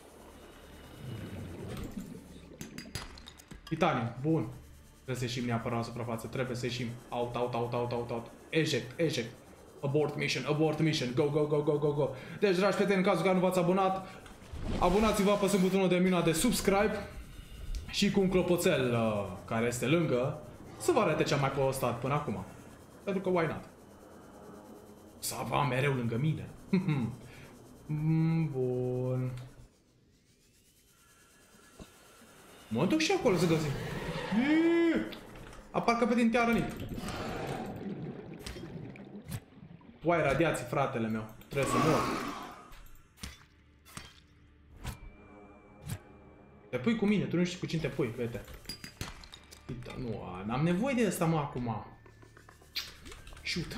Titanium, bun. Trebuie să ieșim neapărat la suprafață, trebuie să ieșim. Out. Eject. Abort mission, go. Deci, dragi prieteni, în cazul că nu v-ați abonat, abonați-vă apăsând butonul de minuna de subscribe și cu un clopoțel care este lângă, să vă arate ce am mai postat până acum. Pentru că why not? Să avea mereu lângă mine. Bun. Mă duc și acolo să găsim. Aparcă pe din te-a rănit. Uai, radiații, fratele meu. Trebuie să mor. Te pui cu mine, tu nu știi cu cine te pui, vete. Nu, n-am nevoie de asta, mă, acum. Shoot.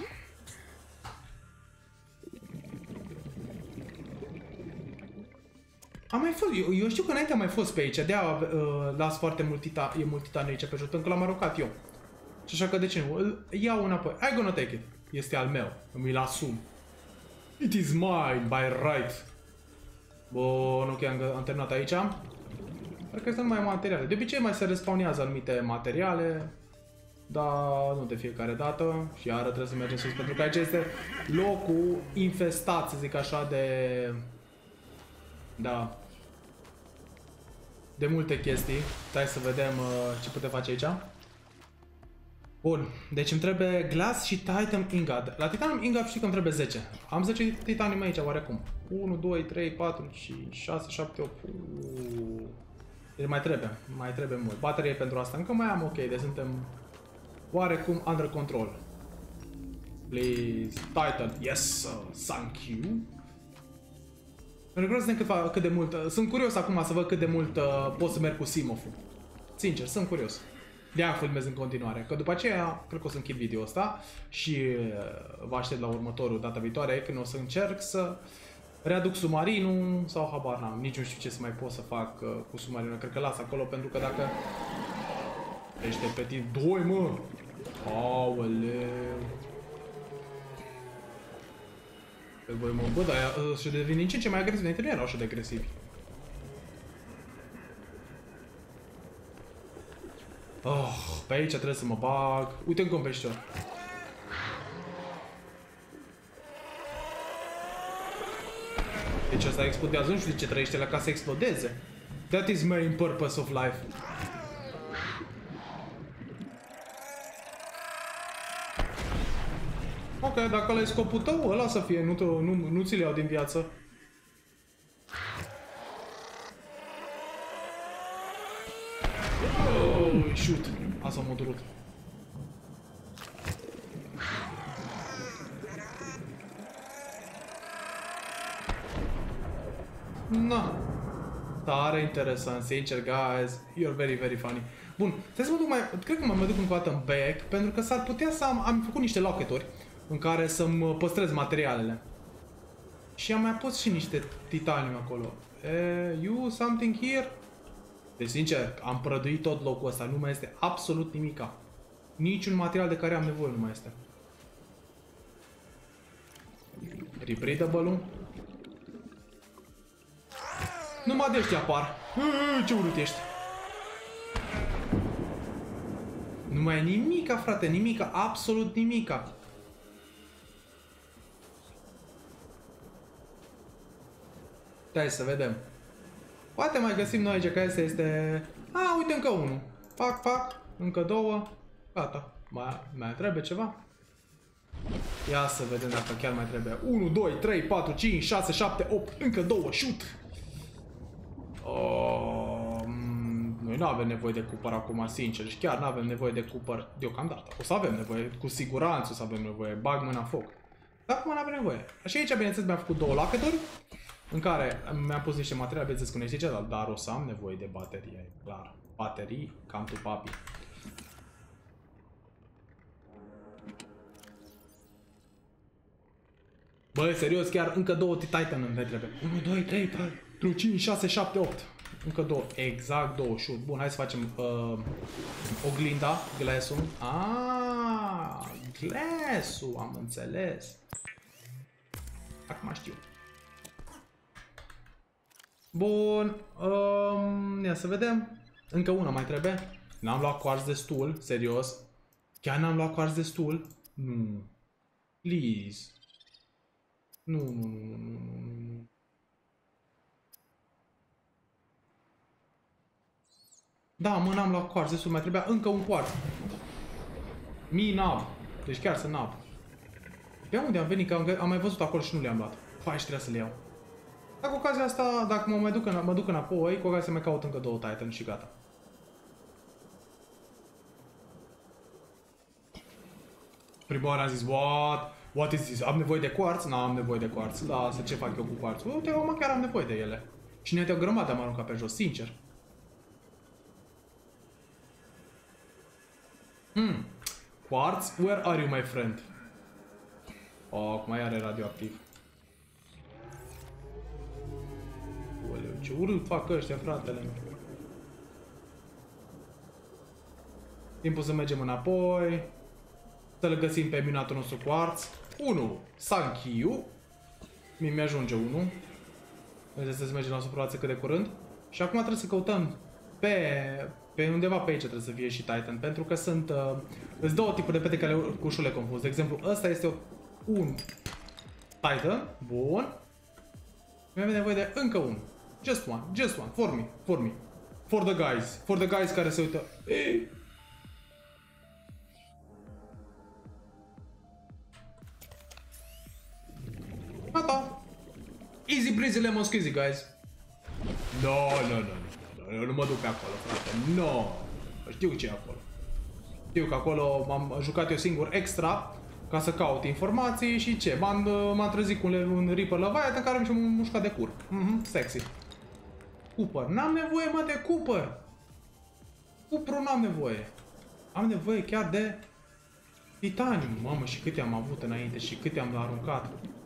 Am mai fost, eu știu că înainte am mai fost pe aici, de-aia las foarte mult titan aici pe jos, pentru că l-am aruncat eu. Și așa că de ce nu? Îl iau înapoi. I gonna take it. Este al meu. Mi-l asum. It is mine, by right. Bun, ok, am terminat aici. Cred că sunt numai materiale. De obicei mai se respawnează anumite materiale, dar nu de fiecare dată. Și iară trebuie să mergem sus, pentru că aici este locul infestat, să zic așa, de... Da. De multe chestii. Hai să vedem ce putem face aici. Bun, deci îmi trebuie glass și titanium ingot. La titanium ingot știi că îmi trebuie 10. Am 10 titanium aici, oarecum. 1, 2, 3, 4, 5, 6, 7, 8. Deci mai trebuie mult. Baterie pentru asta încă mai am, ok, deci suntem oarecum under control. Please, Titan, yes, thank you. Pentru că vreau să cât de mult, sunt curios acum să văd cât de mult pot să merg cu Simofu. Sincer, sunt curios. De-aia filmez în continuare, că după aceea cred că o să închid video ăsta și vă aștept la următorul data viitoare, când o să încerc să readuc submarinul sau habar n-am, nici nu știu ce să mai pot să fac cu submarinul, cred că las acolo pentru că dacă ești pe tine, doi mă! Aoleu! Pe voi mă, bă, dar și devin din ce mai agresiv, înainte nu erau așa de agresivi. Oh, pe aici trebuie să mă bag. Uite încă un peștior. Deci ăsta explodează, nu știu de ce trăiește la ca să explodeze. That is main purpose of life. Ok, dacă ăla e scopul tău, ăla să fie, nu ți-l iau din viață. Oh, shoot. Asta m-a durut. Na. Tare interesant, sincer, guys. You're very, very funny. Bun, trebuie să mă duc mai... Cred că mă duc încă o dată în back, pentru că s-ar putea să am făcut niște locketuri în care să-mi păstrez materialele. Și am mai pus și niște titanium acolo. You something here? Deci, sincer, am prăduit tot locul ăsta, nu mai este absolut nimica. Niciun material de care am nevoie nu mai este. Rebreathable-ul. Numai de ăștia apar. Ce urât ești. Nu mai e nimica, frate, nimica, absolut nimica. Hai să vedem. Poate mai găsim noi aici, că asta este... uite încă unul. Fac. Încă 2. Gata. Mai trebuie ceva? Ia să vedem dacă chiar mai trebuie. 1, 2, 3, 4, 5, 6, 7, 8. Încă 2. Shoot! Noi nu avem nevoie de cupăr acum, sincer. Și chiar nu avem nevoie de cupăr deocamdată. O să avem nevoie, cu siguranță o să avem nevoie. Bag mâna în foc. Dar acum nu avem nevoie. Și aici, bineînțeles, mi-am făcut 2 lacheturi în care mi-am pus niște materiale, bineînțeles, că nu știu ce, dar o să am nevoie de baterie, e clar. Baterii, cam tu papi. Băi, serios, chiar încă 2 Titan îmi trebuie. 1, 2, 3, 4, 5, 6, 7, 8. Încă 2. Exact 2. Shoot. Bun, hai să facem oglinda, glass-ul. Glass-ul, am înțeles. Acum știu. Bun. Ia să vedem. Încă una mai trebuie. N-am luat quartz destul, serios. Chiar n-am luat quartz destul? Nu. Please. Nu. Da, mă, n-am luat quartz destul, mai trebuia încă un quartz. Nab. Deci chiar să nab. Pe unde am venit? Că am mai văzut acolo și nu le-am luat. Păi, și trebuie să le iau. Dar cu ocazia asta, dacă mă duc înapoi, cu ocazia să mai caut încă 2 Titan și gata. Prima oară am zis, what is this? Am nevoie de quartz? N-am nevoie de quartz. Lasă, ce fac eu cu quartz? Uite, mă, chiar am nevoie de ele. Și ne-a o grămadă am aruncat pe jos, sincer. Quartz? Where are you, my friend? Cum mai are radioactiv. Oleu, ce urât fac ăștia, fratele meu. Timpul să mergem înapoi. Să-l găsim pe minatul nostru quartz. 1. Thank you. Mi-ajunge 1. Trebuie să mergem la suprafață cât de curând. Și acum trebuie să căutăm pe undeva pe aici trebuie să fie și Titan. Pentru că sunt 2 tipuri de pete care ușor le confuz. De exemplu, ăsta este un Titan. Bun. Mi-am nevoie de încă unul. Just one. For me. For the guys care se uită. Gata. Easy breezy lemon squeezy, guys. No. Eu nu mă duc pe acolo, frate. No. Știu ce e acolo. Știu că acolo m-am jucat eu singur extra ca să caut informații și ce? M-am trezit cu un Reaper Leviathan în care am mușcat de cur. Sexy. Cooper. N-am nevoie, mă, de Cooper. Cooper n-am nevoie. Am nevoie chiar de titanium. Mamă, și câte am avut înainte și câte am aruncat.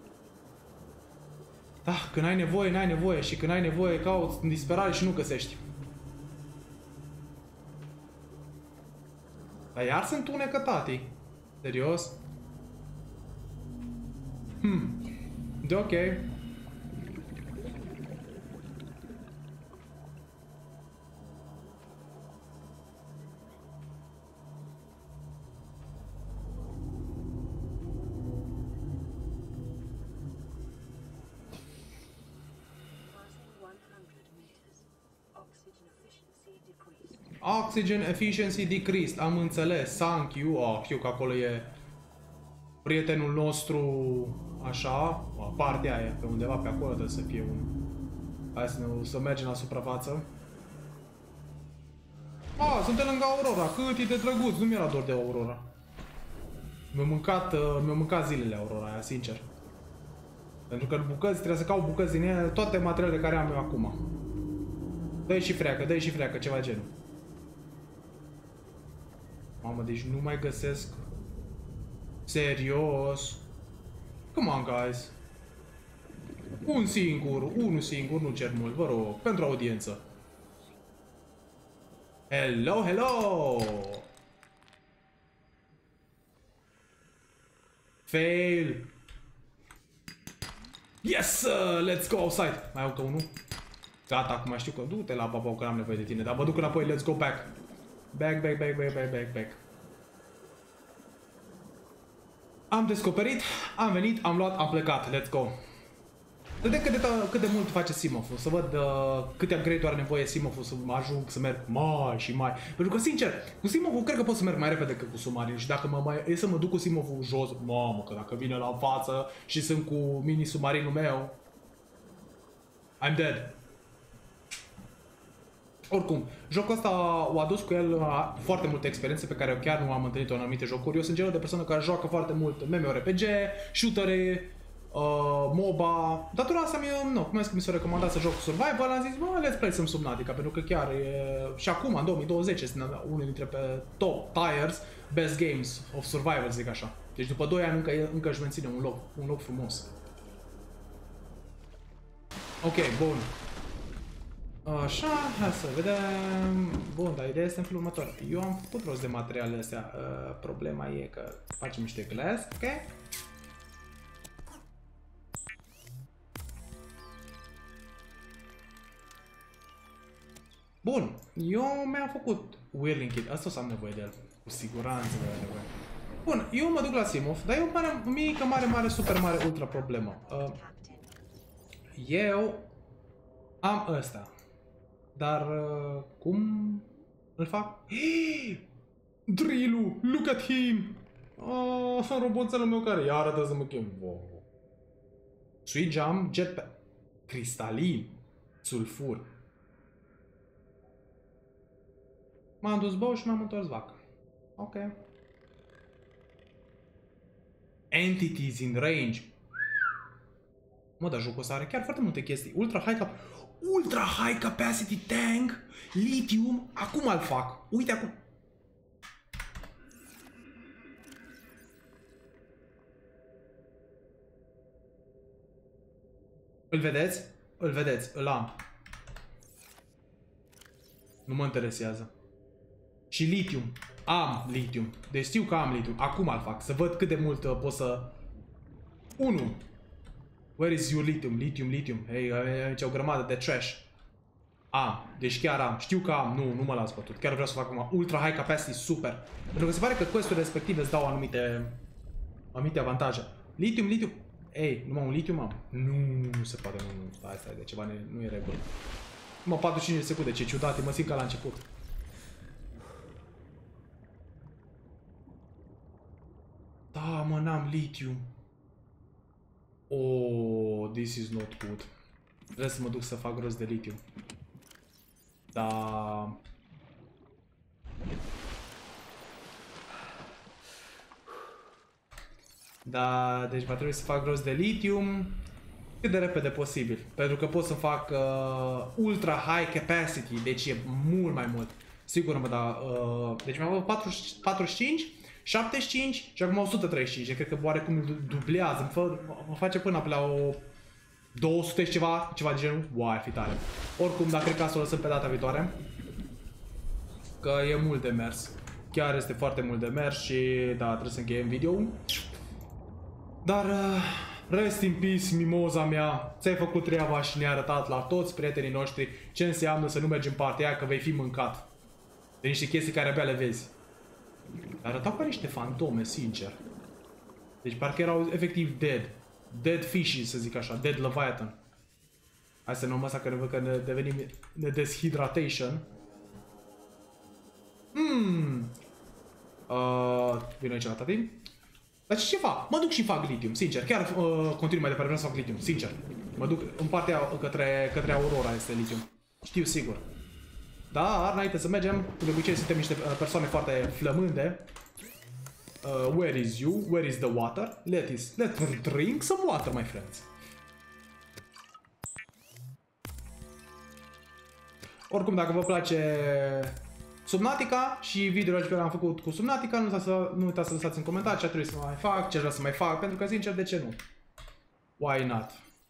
Da, când ai nevoie, n-ai nevoie. Și când ai nevoie, cauți în disperare și nu găsești. Dar iar sunt unecă, tati. Serios? De ok. Oxygen efficiency decreased. Am înțeles. Thank you. Știu că acolo e prietenul nostru, așa, partea aia, pe undeva pe acolo trebuie să fie un. Hai să mergem la suprafață. Suntem lângă Aurora. Cât e de drăguț. Nu mi-era dor de Aurora. Mi-au mâncat zilele Aurora aia, sincer. Pentru că bucăți, trebuie să caut bucăți din ea, toate materialele care am eu acum. Dă-i și freacă, ceva genul. Mamă, deci nu mai găsesc. Serios? Come on, guys. Unul singur, nu cer mult, vă rog, pentru audiență. Hello! Fail! Yes! Let's go outside! Mai au că unul? Gata, acum știu că du-te la babau că n-am nevoie de tine, dar mă duc înapoi, let's go back! Back. Am descoperit, am venit, am luat, am plecat, let's go! Vedem cât de mult face Simoful, să văd câte upgrade-uri are nevoie Simoful să ajung să merg mai și mai. Pentru că, sincer, cu Simoful cred că pot să merg mai repede decât cu Submarin și dacă e să mă duc cu Simoful jos, mamă, că dacă vine la față și sunt cu mini-submarinul meu, I'm dead. Oricum, jocul ăsta o adus cu el foarte multe experiențe pe care eu chiar nu am întâlnit-o în anumite jocuri. Eu sunt genul de persoană care joacă foarte mult MMORPG, shootere, MOBA. Datura asta mi s-a recomandat să joc cu Survival, am zis, let's play some Subnautica, pentru că chiar e... Și acum, în 2020, este unul dintre pe top tiers best games of survival, zic așa. Deci după 2 ani încă își menține un loc frumos. Ok, bun. Așa, hai să vedem. Bun, dar ideea este în felul următor. Eu am făcut rost de materialele astea. Problema e că facem niște glass, ok? Bun, eu mi-am făcut Whirling Kit. Asta o să am nevoie de el. Cu siguranță voi am nevoie. Bun, eu mă duc la Simov, dar e o mică, mare, super mare, ultra problemă. Eu am ăsta. Dar cum îl fac? Drill-ul! Look at him! Roboțelul meu care iar arată să mă chem. Wow. Sweet Jump, Jetpack. Cristalin. Sulfur. M-am dus bău și m-am întors vacă. Ok. Entities in range. Mă, dar jocul ăsta are chiar foarte multe chestii. Ultra high capacity tank, lithium, acum îl fac. Uite acum. Îl vedeți? Îl vedeți, îl am. Nu mă interesează. Și lithium. Am lithium. Deci știu că am lithium. Acum îl fac. Să văd cât de mult pot să... 1. Where is your lithium? Lithium. Hei, aici o grămadă de trash. Am. Deci chiar am. Știu că am. Nu mă las bătut. Chiar vreau să fac acum. Ultra high capacity, super. Pentru că se pare că quest-urile respective îți dau anumite avantaje. Lithium. Ei, numai un lithium am. Nu se poate. Nu. Stai, de ceva nu e regulă. Numai 45 de secunde. Ce ciudat. Mă simt ca la început. Da, mă, n-am lithium. Oh, this is not good. Trebuie să mă duc să fac rost de lithium. Da. Da, deci va trebui să fac rost de lithium cât de repede posibil. Pentru că pot să fac ultra high capacity, deci e mult mai mult. Sigur, mă, da. Deci mi-am avut 45, 75 și acum 135. Cred că oarecum îl dublează. Mă face până pe la o 200 și ceva de genul. Wow, ar fi tare. Oricum, dar cred că asta o lăsăm pe data viitoare. Că e mult de mers. Chiar este foarte mult de mers și da, trebuie să încheiem video-ul. Dar rest in peace, mimoza mea. Ți-ai făcut treaba și ne-ai arătat la toți prietenii noștri ce înseamnă să nu mergi în partea aia, că vei fi mâncat de niște chestii care abia le vezi. Arătau ca niște fantome, sincer. Deci parcă erau efectiv dead. Dead fishes, să zic așa. Dead Leviathan. Hai să nu asta că ne devenim deshydratation. Vine aici la tati. Dar ce fac? Mă duc și fac lithium, sincer. Chiar continui mai departe, vreau să fac lithium, sincer. Mă duc în partea către Aurora este lithium. Știu sigur. Dar înainte să mergem, de obicei suntem niște persoane foarte flămânde. Where is you? Where is the water? Let's drink some water, my friends. Oricum, dacă vă place Subnautica și videoul pe care am făcut cu Subnautica, nu uitați să lăsați în comentarii ce trebuie să mai fac, ce vreau să mai fac, pentru că, sincer, de ce nu? Why not?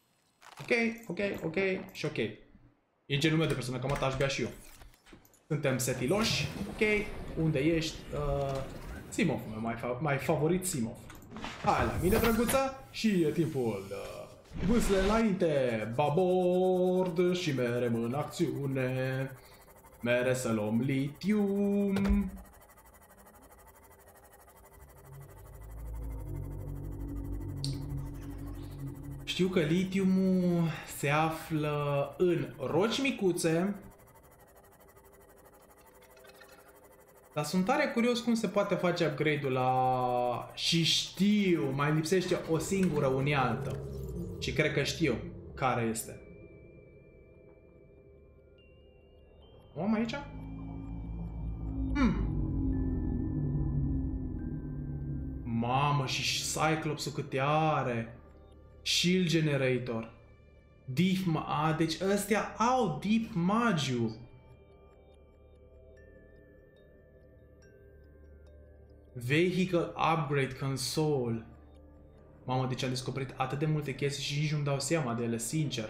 Ok și ok. E genul meu de persoană, cam aș bea și eu. Suntem setiloși, ok, unde ești? Simov, mai favorit Simov. Hai la mine, drăguță, și e timpul vâsle înainte, babord și merem în acțiune. Mere să luăm lithium. Știu că litiumul se află în roci micuțe. Dar sunt tare curios cum se poate face upgrade-ul la... Și știu, mai lipsește o singură unealtă. Și cred că știu care este. O am aici? Mamă, și Cyclops-ul câte are. Shield Generator. Deci ăstea au Deep Magiu. Vehicle Upgrade Console. Mamă, deci am descoperit atât de multe chestii și nici nu-mi dau seama de ele, sincer.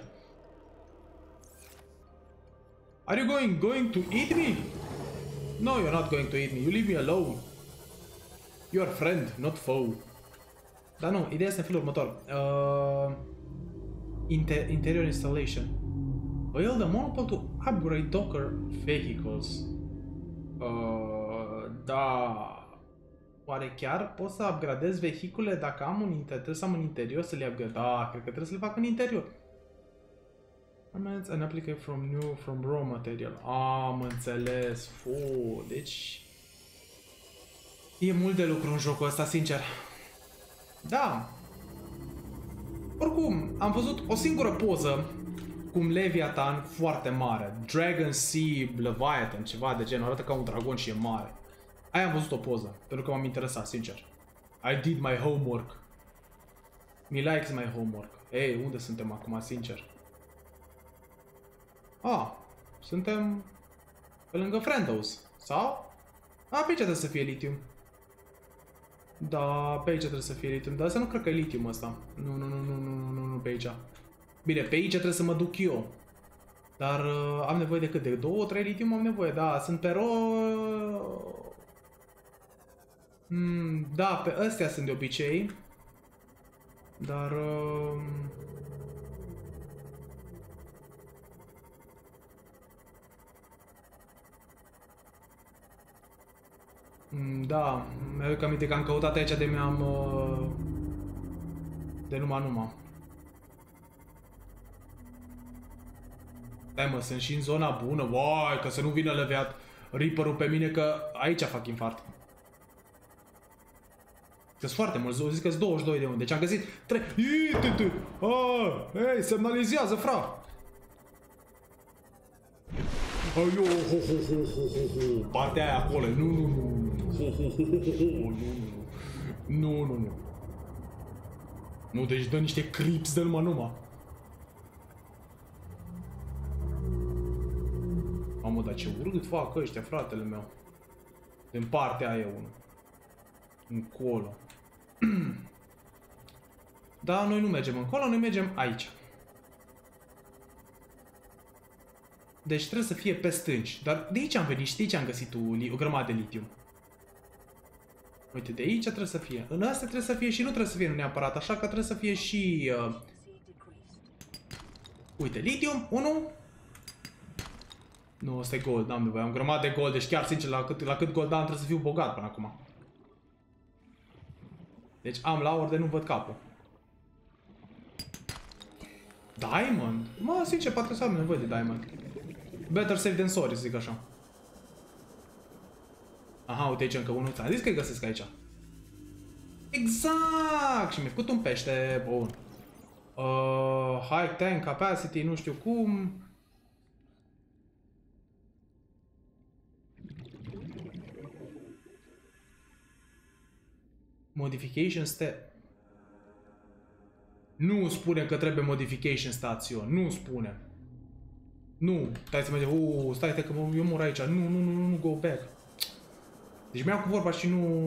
Are you going to eat me? No, you're not going to eat me. You leave me alone. You're friend, not foe. Dar nu, ideea este în felul următor. Interior installation. Build a monopole to upgrade Docker vehicles. Da. Oare chiar pot să upgradez vehicule dacă am un interior? Trebuie să am un interior să le upgrade. Da, cred că trebuie să le fac în interior. An applicate from raw material. Am înțeles. Deci... E mult de lucru în jocul ăsta, sincer. Da. Oricum, am văzut o singură poză cu un Leviathan foarte mare. Dragon Sea Leviathan, ceva de genul. Arată ca un dragon și e mare. Aia am văzut o poză, pentru că m-am interesat, sincer. I did my homework. Me likes my homework. Ei, unde suntem acum, sincer? Suntem pe lângă Friendhouse. Sau? Pe aici trebuie să fie litium. Da, pe aici trebuie să fie litium. Dar să nu cred că e litium ăsta. Nu, pe aici. Bine, pe aici trebuie să mă duc eu. Dar am nevoie de cât? De 2-3 litium am nevoie, da. Sunt pe da, pe astea sunt de obicei. Dar... da, mi-aduc aminte că am căutat aici de mi-am... de numai. Stai mă, sunt și în zona bună, vai, că să nu vină leveat Reaper-ul pe mine, că aici fac infart. Că-s foarte mulți, zic că-s 22 de unde, deci am găsit 3... Hei, semnalizează, fra! Partea aia acolo, nu. Nu, deci dă niște creeps de numai. Mamă, dar ce urât fac ăștia, fratele meu. Din partea aia unul. Încolo. Da, noi nu mergem încolo, noi mergem aici. Deci trebuie să fie pe stânci. Dar de aici am venit și de aici am găsit o grămadă de litium. Uite, de aici trebuie să fie. În astea trebuie să fie și nu trebuie să fie neapărat, așa că trebuie să fie și... Uite, litium, 1. Nu, ăsta e gold, n-am nevoie, am grămadă de gold, deci chiar sincer, la cât gold am, trebuie să fiu bogat până acum. Deci am laur de nu văd capul. Diamond? Mă, sincer, poate să am nevoie de diamond. Better safe than sorry, să zic așa. Aha, uite aici încă unul. Ți-am zis că-i găsesc aici. Exact! Și mi-a făcut un pește. Bun. High tank capacity, nu știu cum. Modification step. Nu spune că trebuie modification station. Nu spune. Nu. Stai să mergem. Stai că eu mor aici. Nu, go back. Deci mi-au cu vorba și nu...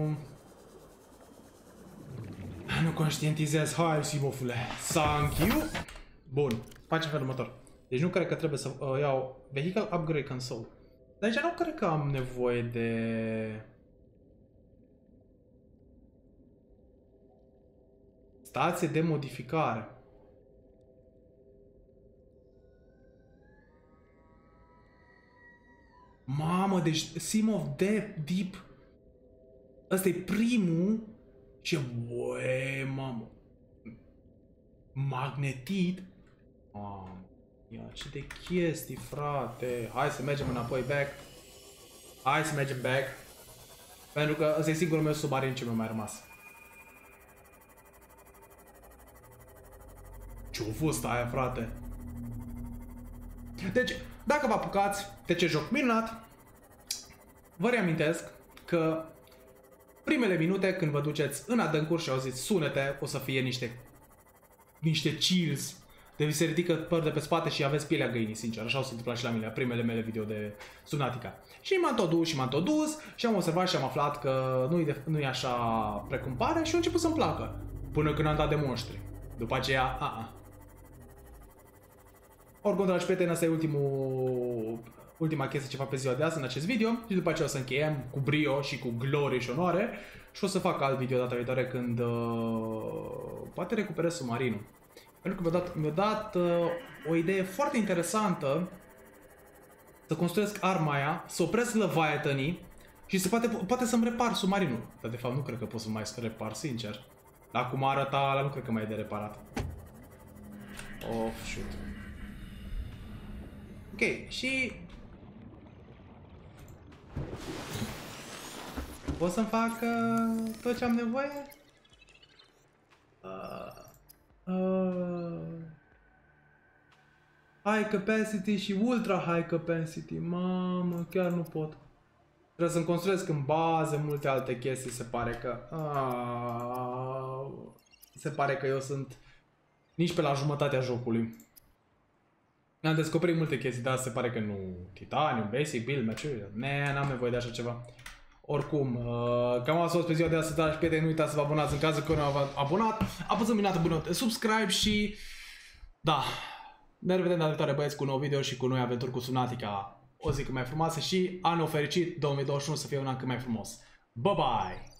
Nu conștientizez. Hai, simofule. Thank you. Bun. Facem felul următor. Deci nu cred că trebuie să iau Vehicle Upgrade Console. Dar aici nu cred că am nevoie de... Stație de modificare. Mamă, deci Sim of Deep. Ăsta e primul. Ce băi, mamă. Magnetit? Ia ce de chestii, frate. Hai să mergem înapoi, back. Hai să mergem back. Pentru că ăsta e singurul meu submarin ce mi-a mai rămas. Ce-o fost aia, frate? Deci, dacă vă apucați de ce joc minunat, vă reamintesc că primele minute când vă duceți în adâncuri și auziți sunete, o să fie niște chills. De vi se ridică păr de pe spate și aveți pielea găinii, sincer. Așa o să întâmpla și la mine, la primele mele video de Subnautica. Și m-am tot dus și am observat și am aflat că nu e așa precum pare și a început să-mi placă. Până când am dat de monștri. După aceea, Oricum, dragi prieteni, asta e ultima chestie ce fac pe ziua de azi în acest video și după aceea o să încheiem cu brio și cu glorie și onoare și o să fac alt video data viitoare când poate recuperez submarinul. Pentru că mi-a dat o idee foarte interesantă să construiesc arma aia, să opresc Leviathan-ii și poate să-mi repar submarinul. Dar de fapt nu cred că pot să mai repar, sincer. Dar cum arăta ăla, nu cred că mai e de reparat. Oh, shoot. Ok, și... pot să-mi fac tot ce am nevoie? High capacity și ultra high capacity. Mamă, chiar nu pot. Trebuie să-mi construiesc în bază multe alte chestii. Se pare că eu sunt nici pe la jumătatea jocului. Am descoperit multe chestii, dar se pare că nu. Titanium, basic, build, material. N-am nevoie de așa ceva. Oricum, cam asta a fost pe ziua de astăzi, dragi prieteni, nu uitați să vă abonați în cazul că nu v-ați abonat. Apăsăm minunată butonul de subscribe și... da, ne revedem data viitoare, băieți, cu un nou video și cu noi aventuri cu Subnautica. O zi cât mai frumoasă și anul fericit 2021 să fie un an cât mai frumos. Bye bye!